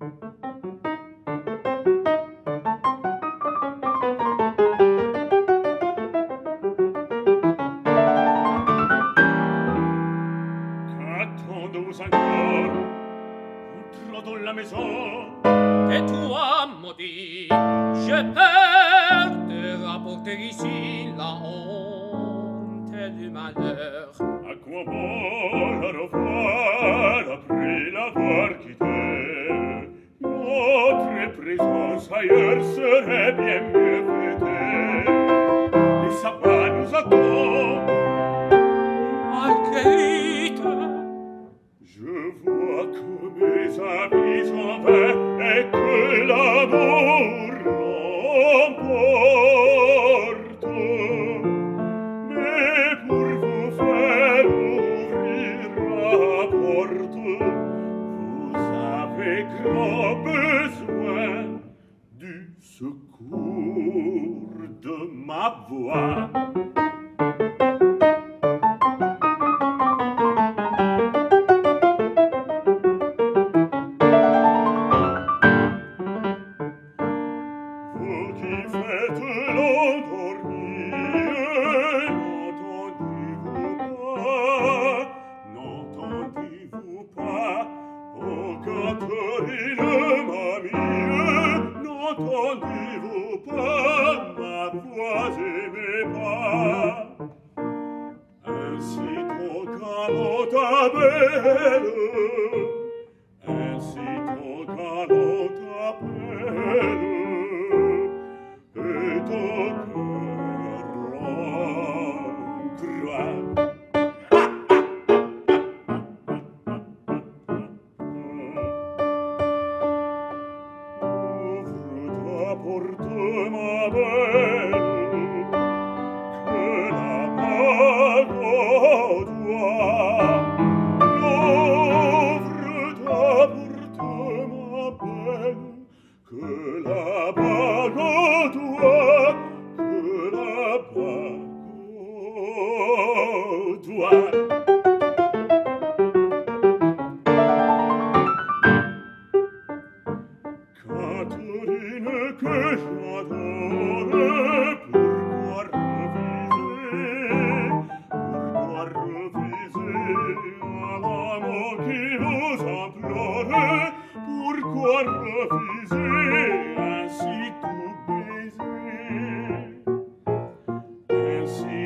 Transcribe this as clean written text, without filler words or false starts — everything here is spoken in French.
Qu'attendons encore? Entrons dans la maison. Tais-toi, maudit, j'ai peur de rapporter ici la honte du malheur. À quoi bon la revoir après l'avoir quitté? Notre présence ailleurs serait bien mieux fêtée. Les sabbats nous attendent. Marguerite, Je vois que mes amis s'en vont et que l'amour l'emporte. Mais pour vous faire ouvrir la porte, vous avez grand besoin du secours de ma voix. Vous qui faites l'endormir, n'entendez-vous pas? Oh, Catherine, mamie, n'entendez-vous pas ma voix et mes pas? Ainsi ton galop t'appelle, ainsi ton galop t'appelle, et ton cœur rentre. Ouvre ta porte, ma belle, que la bague au doigt. Ouvre ta porte, ma belle, que la bague au doigt, que la bague au doigt. Catherine, que j'adore, pourquoi refuser à l'amant qui vous implore? Pourquoi refuser ainsi tout baiser? Ainsi